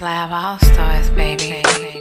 Lab All Stars, baby.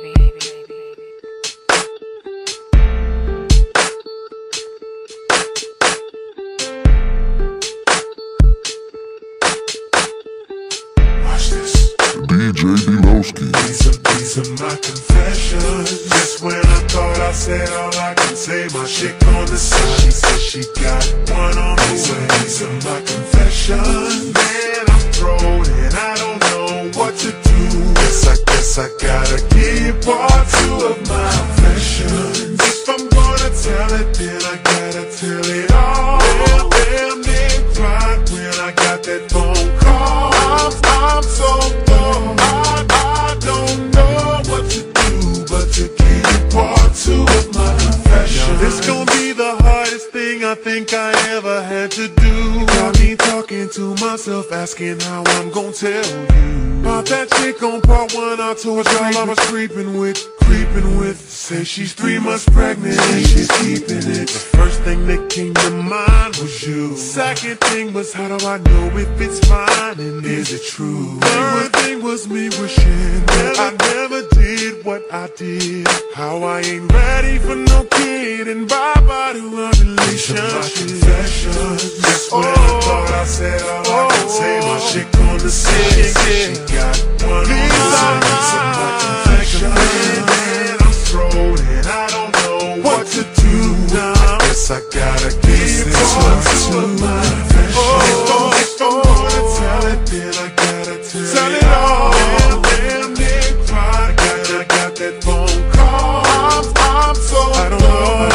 Watch this. DJ Deloski. These are my confessions. Just when I thought I said all I can say, my chick on the side, she said she got one on the way. These are my confessions. Man, I'm thrown and I don't know what to do. Guess I gotta give part two of my confessions. If I'm gonna tell it, then I gotta tell it all. Damn, they cried when I got that phone call. I'm so low, I don't know what to do but to give part two of my confessions. This gon' be the hardest thing I think I ever had to do. Got me talking to myself, asking how I'm gon' tell you about that chick on part one. I told y'all I was creeping with. Say she's 3 months pregnant and she's keeping it. The first thing that came to mind was you. Second thing was, how do I know if it's mine and is it true? Third thing was me wishing that I never did what I did. How I ain't ready for no kid and bye-bye to our relationship. Just when I thought I said all I could say, my chick on the side, she got one on the side. My confessions. And I don't know what to do now. I guess I gotta give this one to my confession. If I'm gonna tell it, then I gotta tell it all. Damn, they cried, I got that phone call. I'm so I don't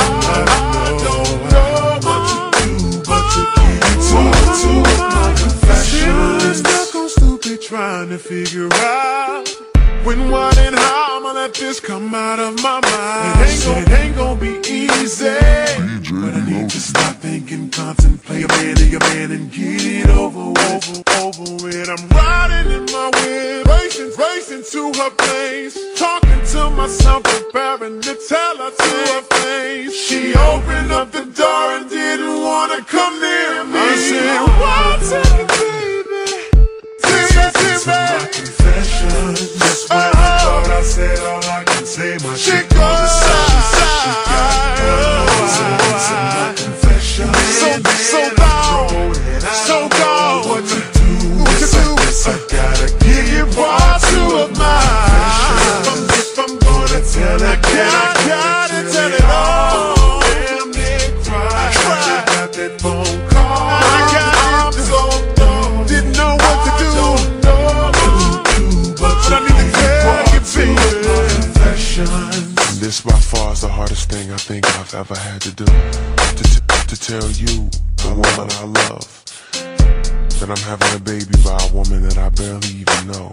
know what to do but to give two of my confessions. Stuck on stupid trying to figure out when, what, and how I'ma let this come out of my mind. It ain't gon' be easy, but I need to stop thinking, contemplate, be a man and get it over with. I'm riding in my whip, racing to her place, talking to myself, preparing to tell her to her face. She opened up the door and didn't wanna come near me. I said, what's it, baby? My confession. Just when I thought I said all I can say, my chick on the side, she said she got my confession. So gone, what to do? Guess I gotta give you part two of my confessions. If I'm gonna tell it, then I gotta tell it all. Damn, they cried, I got that phone call. I'm so dumb, didn't know what to do. This by far is the hardest thing I think I've ever had to do. To tell you, the woman I love, that I'm having a baby by a woman that I barely even know.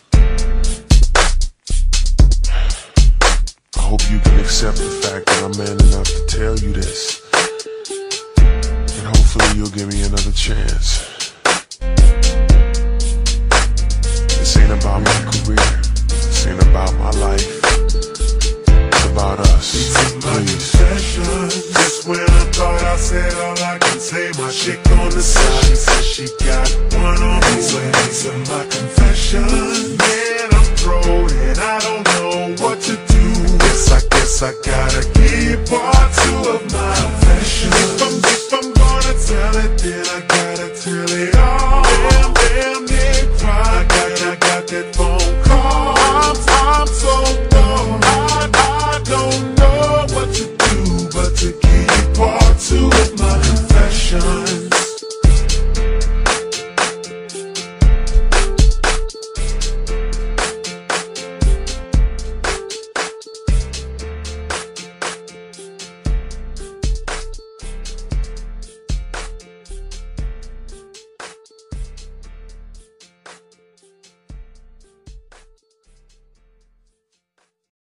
I hope you can accept the fact that I'm man enough to tell you this, and hopefully you'll give me another chance. This ain't about me